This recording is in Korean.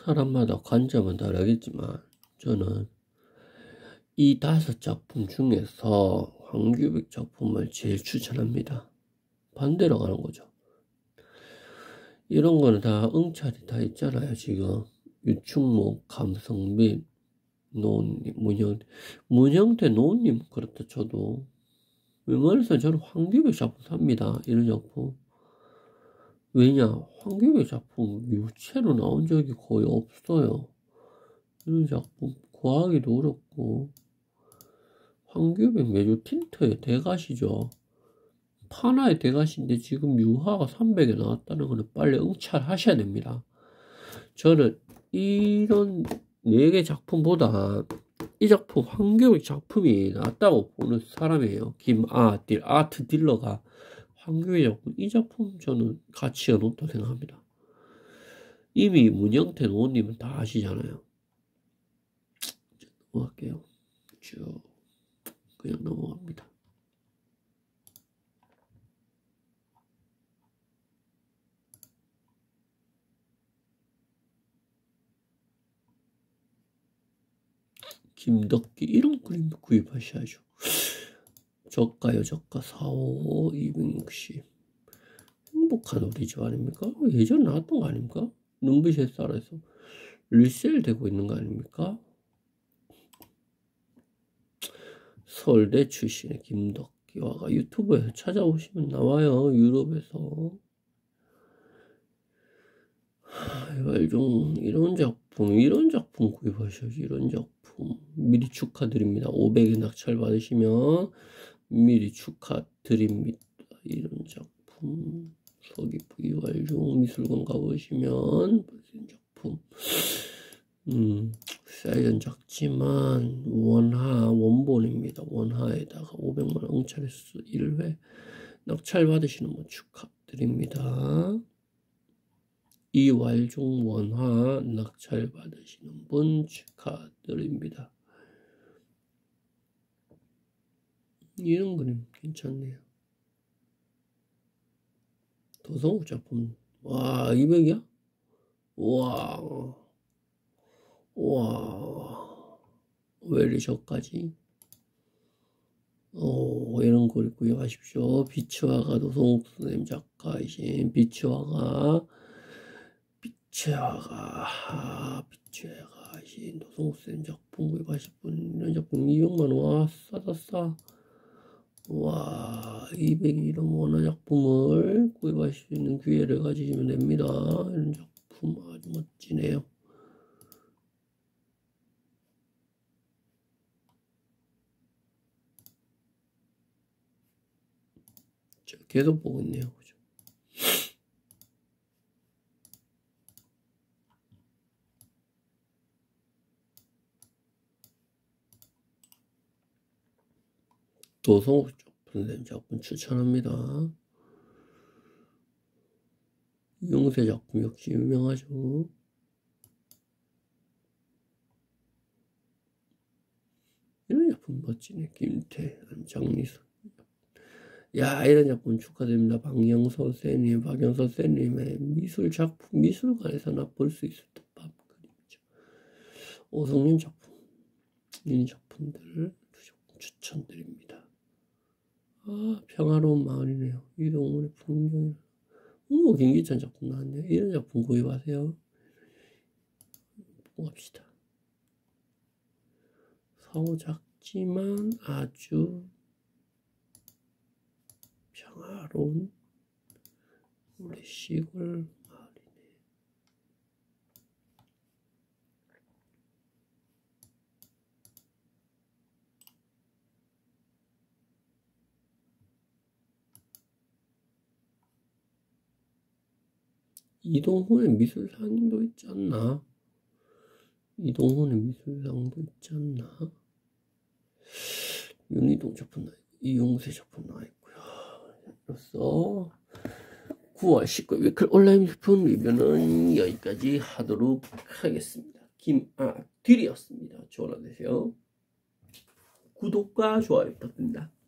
사람마다 관점은 다르겠지만 저는 이 5작품 중에서 황규백 작품을 제일 추천합니다. 반대로 가는 거죠. 이런 거는 다 응찰이 다 있잖아요. 지금 유충목, 감성민, 노은님, 문형태 노은님 그렇다 쳐도 웬만해서 저는 황규백 작품 삽니다. 이런 작품. 왜냐? 황규백 작품 유체로 나온 적이 거의 없어요. 이런 작품 구하기도 어렵고. 황규백 매주 틴트의 대가시죠. 파나의 대가시인데 지금 유화가 300에 나왔다는 거는 빨리 응찰하셔야 됩니다. 저는 이런 4개 작품보다 이 작품 황규백 작품이 낫다고 보는 사람이에요. 아트 딜러가 황규백 작품, 이 작품 저는 가치가 높다고 생각합니다. 이미 문영태 노원님은 다 아시잖아요. 넘어갈게요. 쭉 그냥 넘어갑니다. 김덕기 이런 그림 구입하셔야죠. 저가요, 저가 455 260 행복한 우리 집 아닙니까? 예전 나왔던 거 아닙니까? 눈부시에 쌀에서 리셀 되고 있는 거 아닙니까? 서울대 출신의 김덕기와가 유튜브에서 찾아오시면 나와요. 유럽에서. 이런 작품 구입하셔야지. 이런 작품 미리 축하드립니다. 500에 낙찰 받으시면 미리 축하드립니다. 이런 작품 서귀포 이활용 미술관 가보시면 이런 작품 사이즈는 작지만 원본입니다. 원화에다가 500만원 응찰횟수 1회 낙찰 받으시는 분 축하드립니다. 이왈종 원화 낙찰 받으시는 분 축하드립니다. 이런 그림 괜찮네요. 도성욱 작품. 와, 200이야? 와, 왜 이리 저까지? 이런 걸 구입하십시오. 비치화가 도성욱 선생님 작가이신 비치화가 비치화가이신 도성욱 선생님 작품 구입하실 분, 이런 작품 200만원. 와, 싸다. 와, 200 이런 원화 작품을 구입할 수 있는 기회를 가지시면 됩니다. 이런 작품 아주 멋지네요. 계속 보고 있네요. 그죠? 도성욱 선생님 작품 추천합니다. 이용세 작품 역시 유명하죠. 이런 작품 멋지네. 김태, 안장미수. 야, 이런 작품 축하드립니다. 박영서 쌤님의 미술 작품, 미술관에서나 볼 수 있을 법한 그림이죠. 오성윤 작품, 이 작품들 추천드립니다. 아, 평화로운 마을이네요. 이동훈의 풍경이. 김기찬 작품 나왔네요. 이런 작품 구입하세요. 봅시다. 사오 작지만 아주 평화로운 우리 시골 마을이네. 이동훈의 미술상도 있지 않나? 윤희동 작품 나있고 이용세 작품 나있고요. 이로써 9월 19일 위클 온라인 제품 리뷰는 여기까지 하도록 하겠습니다. 김아딜이었습니다. 좋은 하루 되세요. 구독과 좋아요 부탁드립니다.